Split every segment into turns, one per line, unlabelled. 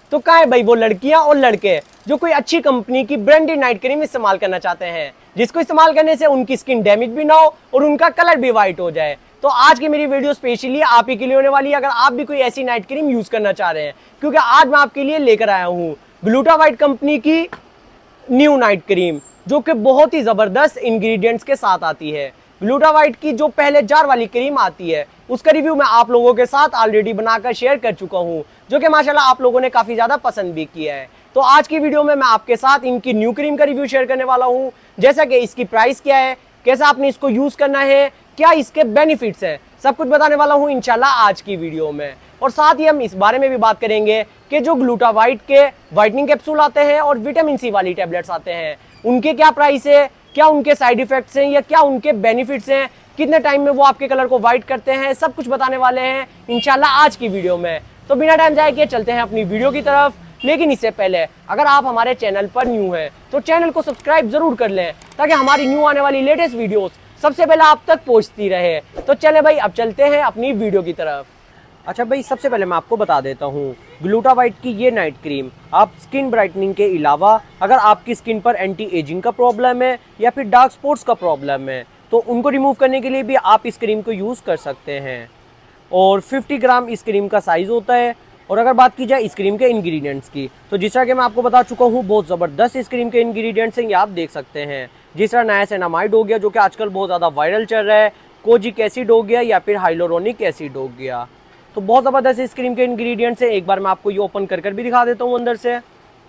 तो कहाँ है भाई वो लड़कियां और लड़के जो कोई अच्छी कंपनी की ब्रांडेड नाइट क्रीम इस्तेमाल करना चाहते हैं, जिसको इस्तेमाल करने से उनकी स्किन डैमेज भी ना हो और उनका कलर भी व्हाइट हो जाए। तो आज की मेरी वीडियो स्पेशली आप ही के लिए होने वाली है, अगर आप भी कोई ऐसी नाइट क्रीम यूज करना चाह रहे हैं, क्योंकि आज मैं आपके लिए लेकर आया हूँ ग्लूटावाइट कंपनी की न्यू नाइट क्रीम, जो कि बहुत ही जबरदस्त इंग्रेडिएंट्स के साथ आती है। ग्लूटावाइट की जो पहले जार वाली क्रीम आती है उसका रिव्यू मैं आप लोगों के साथ ऑलरेडी बनाकर शेयर कर चुका हूं, जो कि माशाल्लाह आप लोगों ने काफी ज्यादा पसंद भी किया है। तो आज की वीडियो में मैं आपके साथ इनकी न्यू क्रीम का रिव्यू शेयर करने वाला हूं, जैसा कि इसकी प्राइस क्या है, कैसा आपने इसको यूज करना है, क्या इसके बेनिफिट्स हैं, सब कुछ बताने वाला हूं इंशाल्लाह आज की वीडियो में। और साथ ही हम इस बारे में भी बात करेंगे कि जो ग्लूटावाइट के व्हाइटनिंग कैप्सूल आते हैं और विटामिन सी वाली टैबलेट्स आते हैं, उनके क्या प्राइस है, क्या उनके साइड इफेक्ट्स हैं या क्या उनके बेनिफिट्स हैं, कितने टाइम में वो आपके कलर को व्हाइट करते हैं, सब कुछ बताने वाले हैं इंशाल्लाह आज की वीडियो में। तो बिना टाइम जाए के चलते हैं अपनी वीडियो की तरफ। लेकिन इससे पहले अगर आप हमारे चैनल पर न्यू हैं तो चैनल को सब्सक्राइब जरूर कर लें, ताकि हमारी न्यू आने वाली लेटेस्ट वीडियोस सबसे पहले आप तक पहुंचती रहे। तो चले भाई अब चलते हैं अपनी वीडियो की तरफ। अच्छा भाई, सबसे पहले मैं आपको बता देता हूँ ग्लूटावाइट की ये नाइट क्रीम आप स्किन ब्राइटनिंग के अलावा अगर आपकी स्किन पर एंटी एजिंग का प्रॉब्लम है या फिर डार्क स्पॉट्स का प्रॉब्लम है तो उनको रिमूव करने के लिए भी आप इस क्रीम को यूज़ कर सकते हैं। और 50 ग्राम इस क्रीम का साइज़ होता है। और अगर बात की जाए इस क्रीम के इंग्रेडिएंट्स की, तो जिस तरह कि मैं आपको बता चुका हूँ बहुत ज़बरदस्त इस क्रीम के इंग्रेडिएंट्स हैं, ये आप देख सकते हैं। जिस तरह नायासिनामाइड हो गया जो कि आजकल बहुत ज़्यादा वायरल चल रहा है, कोजिक एसिड हो गया या फिर हाइलोरोनिक एसिड हो गया, तो बहुत ज़बरदस्त इस क्रीम के इंग्रेडिएंट्स हैं। एक बार मैं आपको ये ओपन कर भी दिखा देता हूँ अंदर से।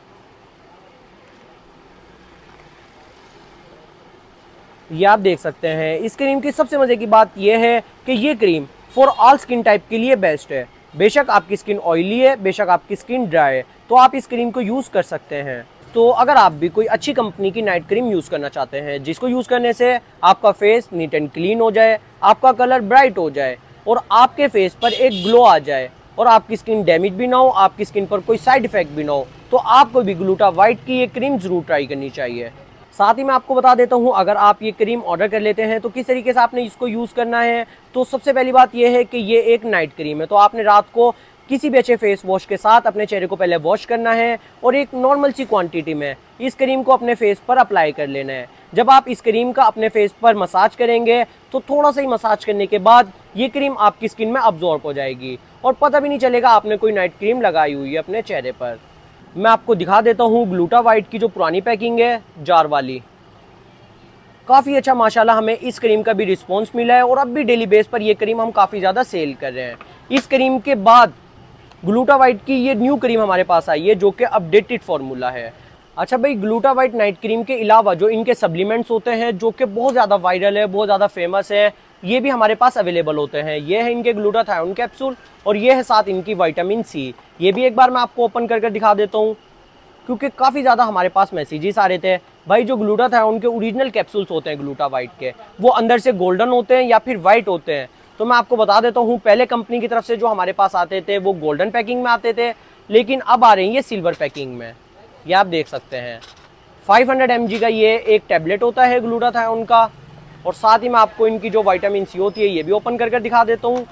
ये आप देख सकते हैं। इस क्रीम की सबसे मज़े की बात यह है कि ये cream for all skin type के लिए बेस्ट है। बेशक आपकी स्किन ऑयली है, बेशक आपकी स्किन ड्राई है, तो आप इस क्रीम को यूज़ कर सकते हैं। तो अगर आप भी कोई अच्छी कंपनी की नाइट क्रीम यूज़ करना चाहते हैं, जिसको यूज़ करने से आपका फेस नीट एंड क्लीन हो जाए, आपका कलर ब्राइट हो जाए और आपके फेस पर एक ग्लो आ जाए और आपकी स्किन डैमेज भी ना हो, आपकी स्किन पर कोई साइड इफेक्ट भी ना हो, तो आपको भी ग्लूटावाइट की ये क्रीम ज़रूर ट्राई करनी चाहिए। साथ ही मैं आपको बता देता हूँ अगर आप ये क्रीम ऑर्डर कर लेते हैं तो किस तरीके से आपने इसको यूज़ करना है। तो सबसे पहली बात यह है कि ये एक नाइट क्रीम है, तो आपने रात को किसी भी अच्छे फेस वॉश के साथ अपने चेहरे को पहले वॉश करना है और एक नॉर्मल सी क्वांटिटी में इस क्रीम को अपने फेस पर अप्लाई कर लेना है। जब आप इस क्रीम का अपने फेस पर मसाज करेंगे तो थोड़ा सा ही मसाज करने के बाद ये क्रीम आपकी स्किन में अब्जॉर्ब हो जाएगी और पता भी नहीं चलेगा आपने कोई नाइट क्रीम लगाई हुई है अपने चेहरे पर। मैं आपको दिखा देता हूँ ग्लूटावाइट की जो पुरानी पैकिंग है जार वाली, काफ़ी अच्छा माशाल्लाह हमें इस क्रीम का भी रिस्पांस मिला है और अब भी डेली बेस पर ये क्रीम हम काफ़ी ज़्यादा सेल कर रहे हैं। इस क्रीम के बाद ग्लूटावाइट की ये न्यू क्रीम हमारे पास आई है जो कि अपडेटेड फार्मूला है। अच्छा भाई, ग्लूटावाइट नाइट क्रीम के अलावा जो इनके सप्लीमेंट्स होते हैं जो कि बहुत ज़्यादा वायरल है, बहुत ज़्यादा फेमस है, ये भी हमारे पास अवेलेबल होते हैं। ये है इनके ग्लूटाथायोन कैप्सूल और ये है साथ इनकी विटामिन सी। ये भी एक बार मैं आपको ओपन कर दिखा देता हूँ, क्योंकि काफ़ी ज़्यादा हमारे पास मैसेजेस आ रहे थे भाई जो ग्लूटाथायोन के ओरिजिनल कैप्सूल्स होते हैं ग्लूटावाइट के, वो अंदर से गोल्डन होते हैं या फिर वाइट होते हैं। तो मैं आपको बता देता हूँ पहले कंपनी की तरफ से जो हमारे पास आते थे वो गोल्डन पैकिंग में आते थे, लेकिन अब आ रहे हैं ये सिल्वर पैकिंग में। ये आप देख सकते हैं 500 mg का ये एक टैबलेट होता है ग्लूटाथायोन का। और साथ ही मैं आपको इनकी जो विटामिन सी होती है ये भी ओपन कर दिखा देता हूँ।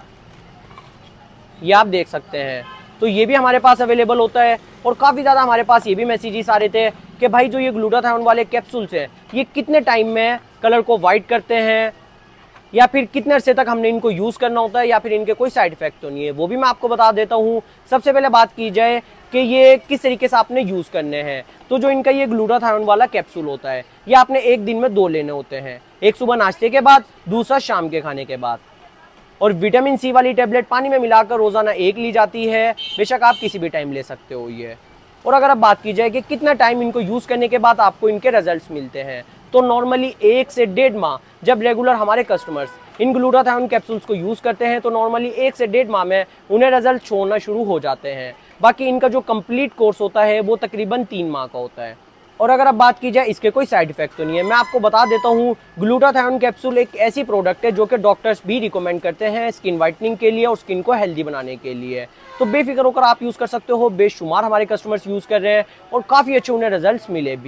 ये आप देख सकते हैं, तो ये भी हमारे पास अवेलेबल होता है। और काफ़ी ज़्यादा हमारे पास ये भी मैसेजेस आ रहे थे कि भाई जो ये ग्लूटाथायोन वाले कैप्सूल्स हैं ये कितने टाइम में कलर को वाइट करते हैं या फिर कितने अरसे तक हमने इनको यूज़ करना होता है या फिर इनके कोई साइड इफेक्ट तो नहीं है, वो भी मैं आपको बता देता हूँ। सबसे पहले बात की जाए कि ये किस तरीके से आपने यूज़ करने हैं, तो जो इनका ये ग्लूटाथायोन वाला कैप्सूल होता है ये आपने एक दिन में 2 लेने होते हैं, एक सुबह नाश्ते के बाद, दूसरा शाम के खाने के बाद। और विटामिन सी वाली टैबलेट पानी में मिलाकर रोज़ाना 1 ली जाती है, बेशक आप किसी भी टाइम ले सकते हो ये। और अगर अब बात की जाए कि कितना टाइम इनको यूज़ करने के बाद आपको इनके रिजल्ट्स मिलते हैं, तो नॉर्मली 1 से 1.5 माह जब रेगुलर हमारे कस्टमर्स इन ग्लूटाथायोन कैप्सूल्स को यूज़ करते हैं तो नॉर्मली 1 से 1.5 माह में उन्हें रिजल्ट छोड़ना शुरू हो जाते हैं। बाकी इनका जो कंप्लीट कोर्स होता है वो तकरीबन 3 माह का होता है। और अगर अब बात की जाए इसके कोई साइड इफेक्ट तो नहीं है। मैं आपको बता देता हूँ ग्लूटाथायोन कैप्सूल एक ऐसी प्रोडक्ट है जो कि डॉक्टर्स भी रिकमेंड करते हैं स्किन वाइटनिंग के लिए और स्किन को हेल्दी बनाने के लिए। तो बेफिक्र होकर आप यूज़ कर सकते हो, बेशुमार हमारे कस्टमर्स यूज़ कर रहे हैं और काफ़ी अच्छे उन्हें रिजल्ट्स मिले भी हैं।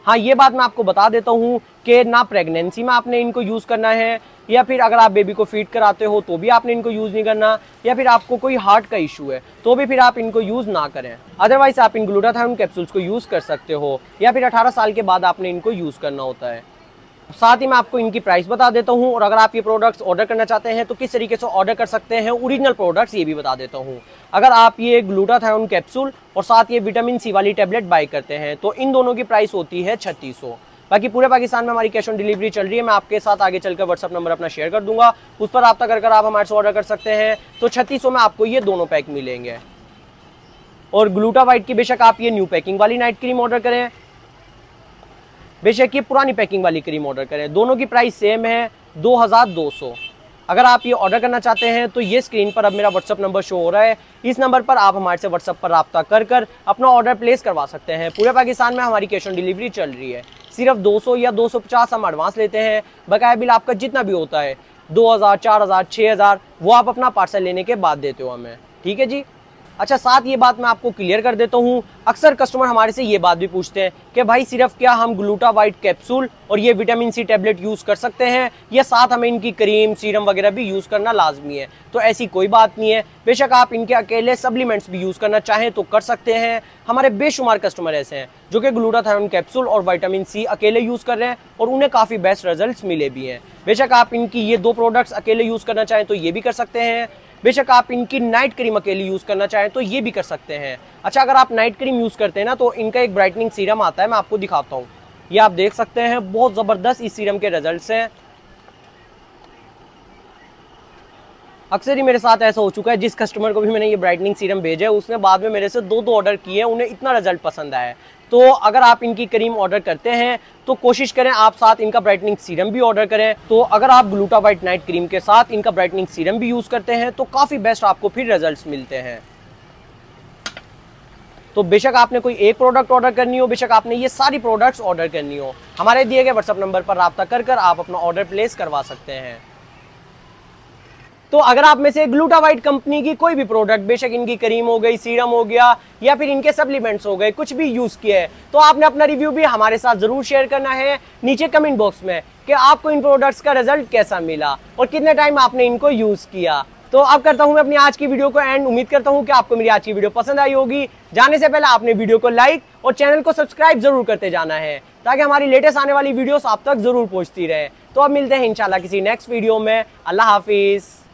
हाँ, ये बात मैं आपको बता देता हूँ कि ना प्रेगनेंसी में आपने इनको यूज़ करना है, या फिर अगर आप बेबी को फीड कराते हो तो भी आपने इनको यूज़ नहीं करना, या फिर आपको कोई हार्ट का इशू है तो भी फिर आप इनको यूज़ ना करें। अदरवाइज आप इन ग्लूटाथायोन कैप्सूल्स को यूज़ कर सकते हो, या फिर 18 साल के बाद आपने इनको यूज़ करना होता है। साथ ही मैं आपको इनकी प्राइस बता देता हूँ, और अगर आप ये प्रोडक्ट्स ऑर्डर करना चाहते हैं तो किस तरीके से ऑर्डर कर सकते हैं ओरिजिनल प्रोडक्ट्स, ये भी बता देता हूँ। अगर आप ये ग्लूटाथायोन कैप्सूल और साथ ये विटामिन सी वाली टैबलेट बाय करते हैं तो इन दोनों की प्राइस होती है 3600। बाकी पूरे पाकिस्तान में हमारी कैश ऑन डिलीवरी चल रही है। मैं आपके साथ आगे चलकर व्हाट्सअप नंबर अपना शेयर कर दूंगा, उस पर रब्ता कर आप हमारे से ऑर्डर कर सकते हैं। तो 3600 में आपको ये दोनों पैक मिलेंगे। और ग्लूटावाइट की बेशक आप ये न्यू पैकिंग वाली नाइट क्रीम ऑर्डर करें, बेशक ये पुरानी पैकिंग वाली क्रीम ऑर्डर करें, दोनों की प्राइस सेम है 2200। अगर आप ये ऑर्डर करना चाहते हैं तो ये स्क्रीन पर अब मेरा व्हाट्सअप नंबर शो हो रहा है, इस नंबर पर आप हमारे से व्हाट्सअप पर रब्ता कर अपना ऑर्डर प्लेस करवा सकते हैं। पूरे पाकिस्तान में हमारी कैश ऑन डिलीवरी चल रही है। सिर्फ 200 या 250 हम एडवांस लेते हैं, बकाया बिल आपका जितना भी होता है 2000, 4000, 6000 वो आप अपना पार्सल लेने के बाद देते हो हमें, ठीक है जी। अच्छा, साथ ये बात मैं आपको क्लियर कर देता हूँ, अक्सर कस्टमर हमारे से ये बात भी पूछते हैं कि भाई सिर्फ क्या हम ग्लूटावाइट कैप्सूल और ये विटामिन सी टैबलेट यूज़ कर सकते हैं, या साथ हमें इनकी क्रीम सीरम वगैरह भी यूज़ करना लाजमी है? तो ऐसी कोई बात नहीं है, बेशक आप इनके अकेले सप्लीमेंट्स भी यूज़ करना चाहें तो कर सकते हैं। हमारे बेशुमार कस्टमर ऐसे हैं जो कि ग्लूटाथायोन कैप्सूल और विटामिन सी अकेले यूज़ कर रहे हैं और उन्हें काफ़ी बेस्ट रिजल्ट मिले भी हैं। बेशक आप इनकी ये दो प्रोडक्ट्स अकेले यूज़ करना चाहें तो ये भी कर सकते हैं, बेशक आप इनकी नाइट क्रीम अकेले यूज़ करना चाहें तो ये भी कर सकते हैं। अच्छा, अगर आप नाइट क्रीम यूज़ करते हैं ना तो इनका एक ब्राइटनिंग सीरम आता है, मैं आपको दिखाता हूँ। ये आप देख सकते हैं, बहुत ज़बरदस्त इस सीरम के रिजल्ट्स हैं। अक्सर ही मेरे साथ ऐसा हो चुका है, जिस कस्टमर को भी मैंने ये ब्राइटनिंग सीरम भेजा है उसने बाद में मेरे से दो ऑर्डर किए हैं, उन्हें इतना रिजल्ट पसंद आया है। तो अगर आप इनकी क्रीम ऑर्डर करते हैं तो कोशिश करें आप साथ इनका ब्राइटनिंग सीरम भी ऑर्डर करें। तो अगर आप ग्लूटावाइट नाइट क्रीम के साथ इनका ब्राइटनिंग सीरम भी यूज़ करते हैं तो काफ़ी बेस्ट आपको फिर रिजल्ट्स मिलते हैं। तो बेशक आपने कोई एक प्रोडक्ट ऑर्डर करनी हो, बेशक आपने ये सारी प्रोडक्ट्स ऑर्डर करनी हो, हमारे दिए गए व्हाट्सएप नंबर पर रब्ता कर आप अपना ऑर्डर प्लेस करवा सकते हैं। तो अगर आप में से ग्लूटावाइट कंपनी की कोई भी प्रोडक्ट, बेशक इनकी क्रीम हो गई, सीरम हो गया, या फिर इनके सप्लीमेंट्स हो गए, कुछ भी यूज किया है तो आपने अपना रिव्यू भी हमारे साथ जरूर शेयर करना है नीचे कमेंट बॉक्स में कि आपको इन प्रोडक्ट्स का रिजल्ट कैसा मिला और कितने टाइम आपने इनको यूज किया। तो अब करता हूं मैं अपनी आज की वीडियो को एंड। उम्मीद करता हूं कि आपको मेरी आज की वीडियो पसंद आई होगी। जाने से पहले आपने वीडियो को लाइक और चैनल को सब्सक्राइब जरूर करते जाना है ताकि हमारी लेटेस्ट आने वाली वीडियोस आप तक जरूर पहुंचती रहे। तो अब मिलते हैं इंशाल्लाह किसी नेक्स्ट वीडियो में। अल्लाह हाफिज।